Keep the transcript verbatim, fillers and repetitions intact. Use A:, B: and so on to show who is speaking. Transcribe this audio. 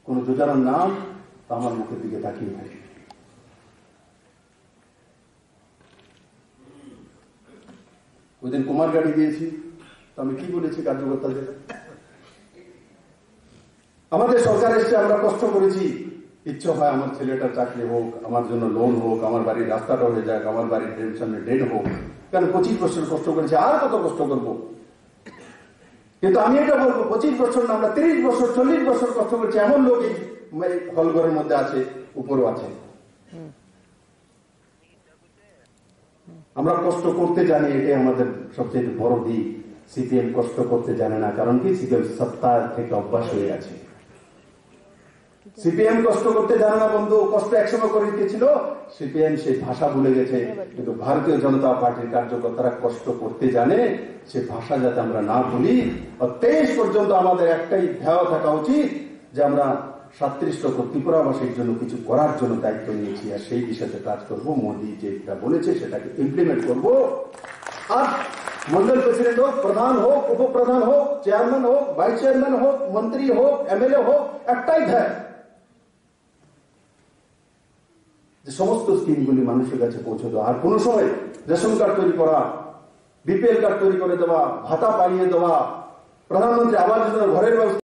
A: কোন যোজনার নাম আমার মুখের দিকে তাকিয়ে থাকে। ওই দিন কুমার গাড়ি দিয়েছি, তো আমি কি বলেছি কার্যকর্তাদের? আমাদের সরকার এসছে, আমরা কষ্ট করেছি, ইচ্ছা হয় আমার ছেলেটার চাকরি হোক, আমার জন্য লোন হোক, আমার বাড়ির রাস্তাটা হয়ে যাক, আমার বাড়ির টেনশনে ডেড হোক, কারণ পঁচিশ বছর কষ্ট করেছি, আর কত কষ্ট করব? কিন্তু আমি এটা বলবো, পঁচিশ বছর না, আমরা তিরিশ বছর চল্লিশ বছর কষ্ট করেছি। এমন লোক এই হলঘরের মধ্যে আছে, উপরও আছে। আমরা কষ্ট করতে জানি, এটাই আমাদের সবচেয়ে বড় দিক। সিপিএম কষ্ট করতে জানে না, কারণ কি? সিপিএম সত্তার থেকে অভ্যাস হয়ে আছে। সিপিএম কষ্ট করতে জানে না বন্ধু, কষ্ট একসময় করে দিয়েছিল, সিপিএম সেই ভাষা ভুলে গেছে। কিন্তু ভারতীয় জনতা পার্টির কার্যকর্তারা কষ্ট করতে জানে, সে ভাষা যাতে আমরা না ভুলি। তেইশ পর্যন্ত আমাদের একটাই ধ্যায় থাকা উচিত যে আমরা সাতত্রিশ লক্ষ ত্রিপুরাবাসীর জন্য কিছু করার জন্য দায়িত্ব নিয়েছি, আর সেই বিষয়ে কাজ করব। মোদী যেটা বলেছে সেটাকে ইমপ্লিমেন্ট করব। আর মন্ডল প্রেসিডেন্ট হোক, প্রধান হোক, উপপ্রধান হোক, চেয়ারম্যান হোক, ভাইস চেয়ারম্যান হোক, মন্ত্রী হোক, এমএলএ হোক, একটাই ধ্যায় যে সমস্ত স্কিমগুলি মানুষের কাছে পৌঁছে দেওয়া। আর কোন সময় রেশন কার্ড তৈরি করা, বিপিএল কার্ড তৈরি করে দেওয়া, ভাতা পাইয়ে দেওয়া, প্রধানমন্ত্রী আবাস যোজনার ঘরের ব্যবস্থা